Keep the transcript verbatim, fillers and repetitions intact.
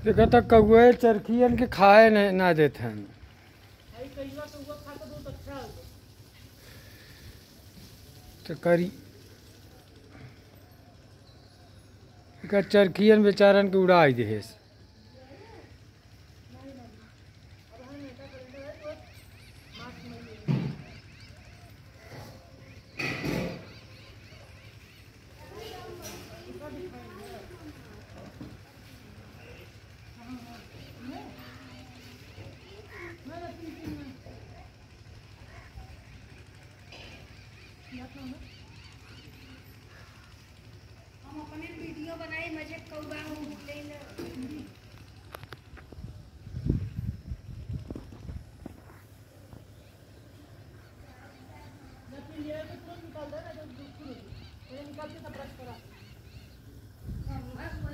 देखा तो कौए चरखियन के खाए न, ना देते हैं। तो करी चरखियन बेचारन के उड़ा दे। हम अपने वीडियो बनाई मजे कौवा ले ले लेकिन ये तो तुरंत निकाल दे ना, जो दूसरी निकाल के तब ब्रश करा।